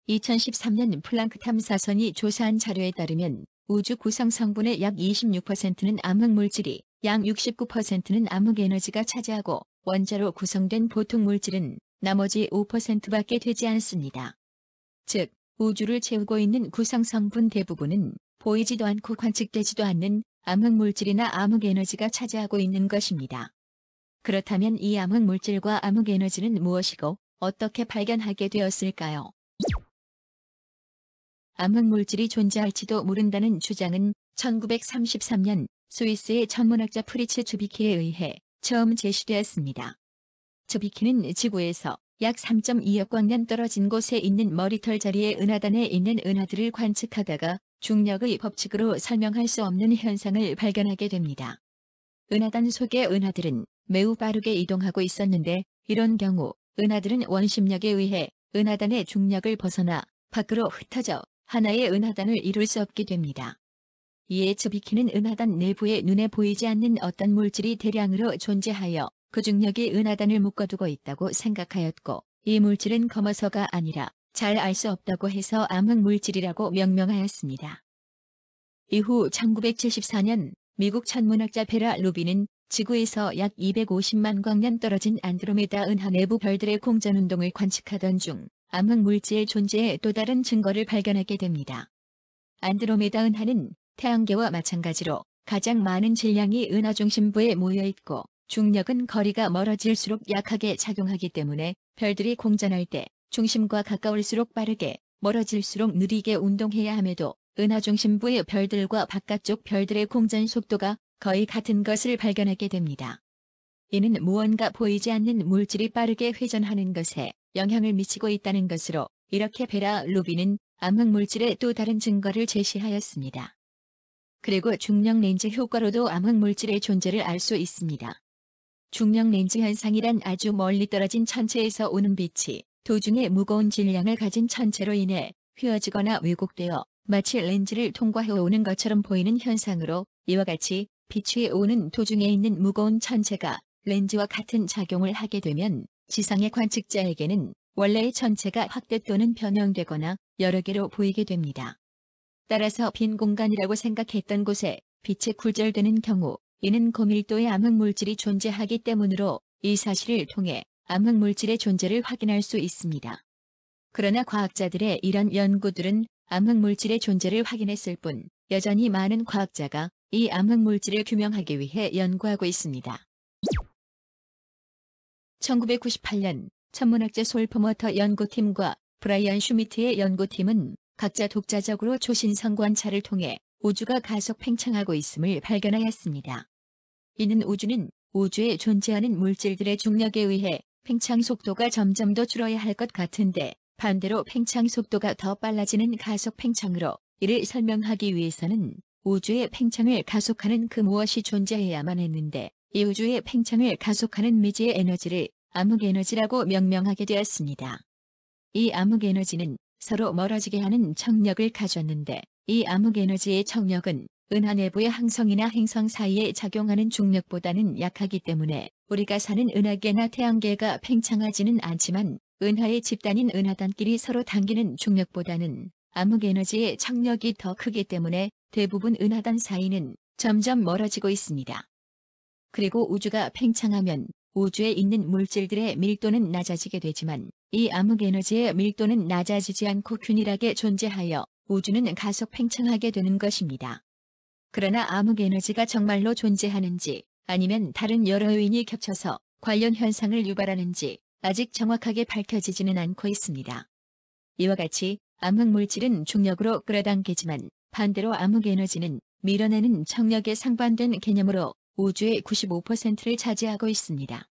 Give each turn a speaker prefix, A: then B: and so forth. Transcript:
A: 2013년 플랑크 탐사선이 조사한 자료에 따르면 우주 구성 성분의 약 26%는 암흑물질이, 약 69%는 암흑에너지가 차지하고 원자로 구성된 보통 물질은 나머지 5%밖에 되지 않습니다. 즉, 우주를 채우고 있는 구성 성분 대부분은 보이지도 않고 관측되지도 않는 암흑물질이나 암흑에너지가 차지하고 있는 것입니다. 그렇다면 이 암흑물질과 암흑에너지는 무엇이고 어떻게 발견하게 되었을까요? 암흑물질이 존재할지도 모른다는 주장은 1933년 스위스의 천문학자 프리츠 즈비키에 의해 처음 제시되었습니다. 즈비키는 지구에서 약 3.2억 광년 떨어진 곳에 있는 머리털 자리의 은하단에 있는 은하들을 관측하다가 중력의 법칙으로 설명할 수 없는 현상을 발견하게 됩니다. 은하단 속의 은하들은 매우 빠르게 이동하고 있었는데 이런 경우 은하들은 원심력에 의해 은하단의 중력을 벗어나 밖으로 흩어져 하나의 은하단을 이룰 수 없게 됩니다. 이에 즈비키는 은하단 내부에 눈에 보이지 않는 어떤 물질이 대량으로 존재하여 그 중력이 은하단을 묶어두고 있다고 생각하였고, 이 물질은 검어서가 아니라 잘 알 수 없다고 해서 암흑물질이라고 명명하였습니다. 이후 1974년 미국 천문학자 베라 루비는 지구에서 약 250만 광년 떨어진 안드로메다 은하 내부 별들의 공전운동을 관측하던 중 암흑물질 존재의 또 다른 증거를 발견하게 됩니다. 안드로메다 은하는 태양계와 마찬가지로 가장 많은 질량이 은하 중심부에 모여있고 중력은 거리가 멀어질수록 약하게 작용하기 때문에 별들이 공전할 때 중심과 가까울수록 빠르게, 멀어질수록 느리게 운동해야 함에도 은하 중심부의 별들과 바깥쪽 별들의 공전 속도가 거의 같은 것을 발견하게 됩니다. 이는 무언가 보이지 않는 물질이 빠르게 회전하는 것에 영향을 미치고 있다는 것으로 이렇게 베라 루비는 암흑물질의 또 다른 증거를 제시하였습니다. 그리고 중력 렌즈 효과로도 암흑물질의 존재를 알 수 있습니다. 중력 렌즈 현상이란 아주 멀리 떨어진 천체에서 오는 빛이 도중에 무거운 질량을 가진 천체로 인해 휘어지거나 왜곡되어 마치 렌즈를 통과해 오는 것처럼 보이는 현상으로, 이와 같이 빛이 오는 도중에 있는 무거운 천체가 렌즈와 같은 작용을 하게 되면 지상의 관측자에게는 원래의 천체가 확대 또는 변형되거나 여러 개로 보이게 됩니다. 따라서 빈 공간이라고 생각했던 곳에 빛이 굴절되는 경우 이는 고밀도의 암흑물질이 존재하기 때문으로 이 사실을 통해 암흑물질의 존재를 확인할 수 있습니다. 그러나 과학자들의 이런 연구들은 암흑물질의 존재를 확인했을 뿐 여전히 많은 과학자가 이 암흑물질을 규명하기 위해 연구하고 있습니다. 1998년 천문학자 솔 포머터 연구팀과 브라이언 슈미트의 연구팀은 각자 독자적으로 초신성 관찰을 통해 우주가 가속 팽창하고 있음을 발견하였습니다. 이는 우주에 존재하는 물질들의 중력에 의해 팽창 속도가 점점 더 줄어야 할 것 같은데 반대로 팽창 속도가 더 빨라지는 가속 팽창으로 이를 설명하기 위해서는 우주의 팽창을 가속하는 그 무엇이 존재해야만 했는데 이 우주의 팽창을 가속하는 미지의 에너지를 암흑에너지라고 명명하게 되었습니다. 이 암흑에너지는 서로 멀어지게 하는 청력을 가졌는데 이 암흑에너지의 청력은 은하 내부의 항성이나 행성 사이에 작용하는 중력보다는 약하기 때문에 우리가 사는 은하계나 태양계가 팽창하지는 않지만 은하의 집단인 은하단끼리 서로 당기는 중력보다는 암흑에너지의 청력이 더 크기 때문에 대부분 은하단 사이는 점점 멀어지고 있습니다. 그리고 우주가 팽창하면 우주에 있는 물질들의 밀도는 낮아지게 되지만 이 암흑에너지의 밀도는 낮아지지 않고 균일하게 존재하여 우주는 가속 팽창하게 되는 것입니다. 그러나 암흑에너지가 정말로 존재하는지 아니면 다른 여러 요인이 겹쳐서 관련 현상을 유발하는지 아직 정확하게 밝혀지지는 않고 있습니다. 이와 같이 암흑물질은 중력으로 끌어당기지만 반대로 암흑에너지는 밀어내는 청력에 상반된 개념으로 우주의 95%를 차지하고 있습니다.